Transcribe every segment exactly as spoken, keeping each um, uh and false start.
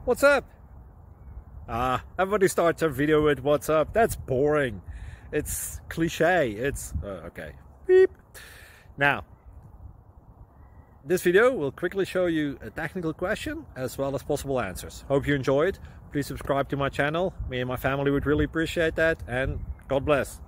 What's up? Ah, everybody starts a video with what's up. That's boring. It's cliche. It's uh, okay. Beep. Now, this video will quickly show you a technical question as well as possible answers. Hope you enjoyed. Please subscribe to my channel. Me and my family would really appreciate that, and God bless.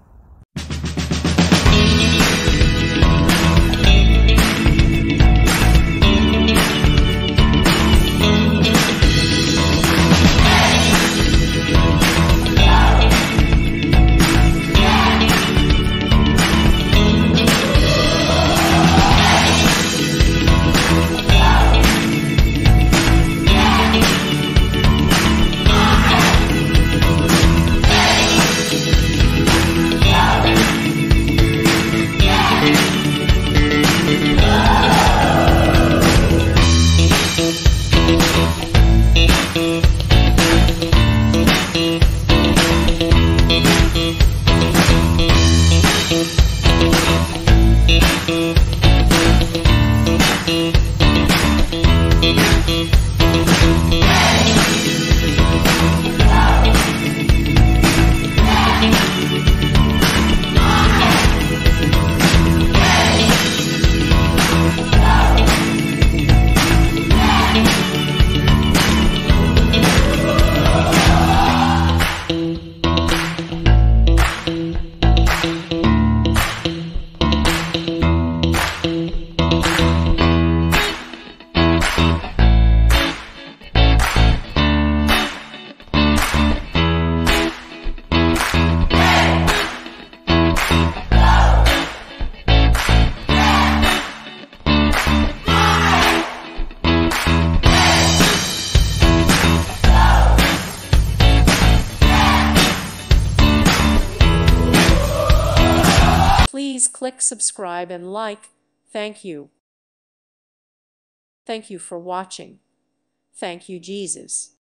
Please click subscribe and like. Thank you. Thank you for watching. Thank you, Jesus.